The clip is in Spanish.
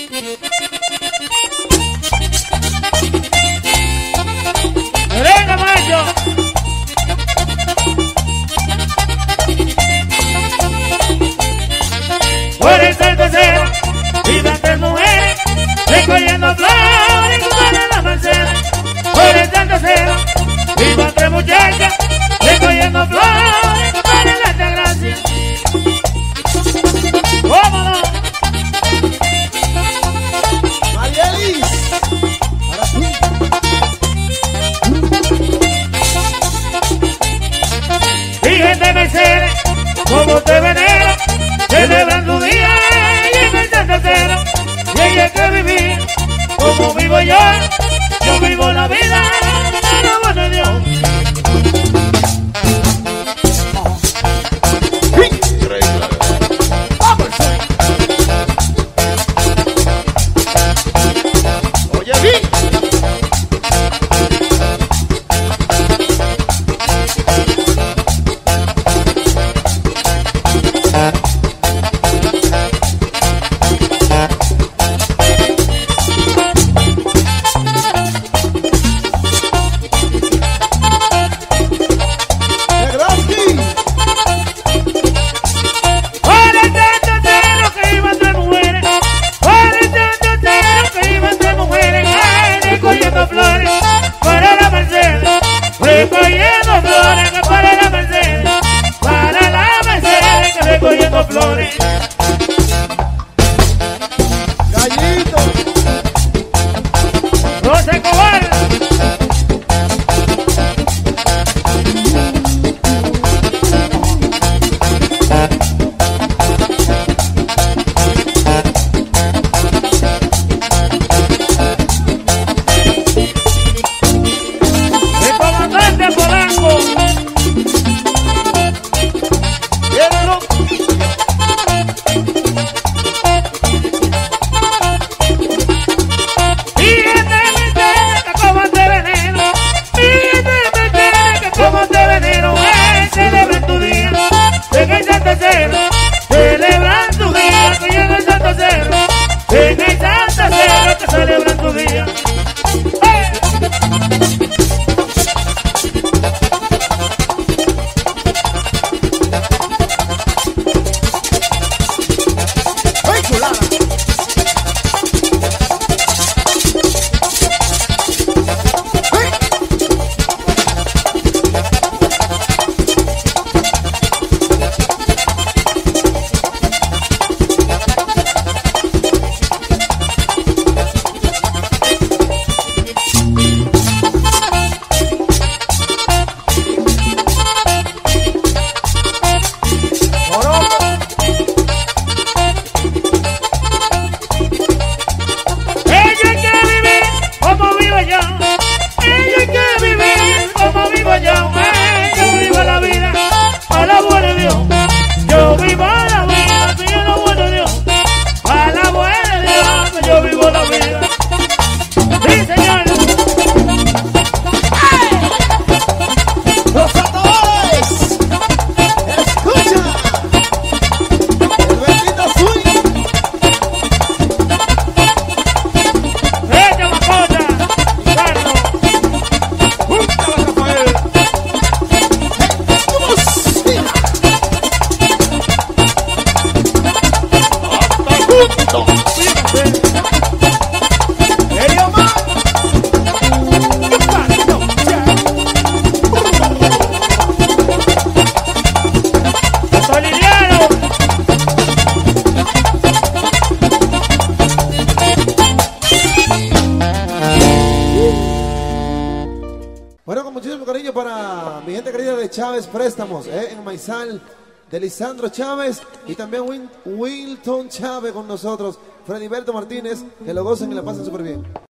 Venga, macho. Por el tercero, vivan tres mujeres, recogiendo flores para la mancera. Por el tercero, vivan tres muchachas, recogiendo flores para la Altagracia. ¡Vámonos! Marielis, para ti. Fíjate, Mercedes, como te venero, celebran tu día y en el tercero. Y hay que vivir como vivo yo vivo la vida de la buena de Dios. Oye, vi. Flores para la Mercedes, recogiendo flores que para la Mercedes, para la Mercedes que recogiendo flores. Gallito. No se cobarde. Celebran tu día, que llega el Santo Cerro. En el Santo Cerro que celebran tu día. ¡Ay, chulada! Yo vivo la vida, que yo no bueno Dios. A la buena Dios, que yo vivo la vida. Sí, señor. ¡Ay! ¡Los atadores! ¡Escucha! ¡El bendito swing! Vete, Macota, Carlos. ¡Júntala, Rafael! ¡Vamos! ¡Mira! ¡Junto! ¡Elio más! ¡Qué parido! Solidiano. Bueno, con muchísimo cariño para mi gente querida de Chávez Préstamos, en Maizal, de Lisandro Chávez y también Wilton Chávez con nosotros, Frediberto Martínez, que lo gocen y la pasen súper bien.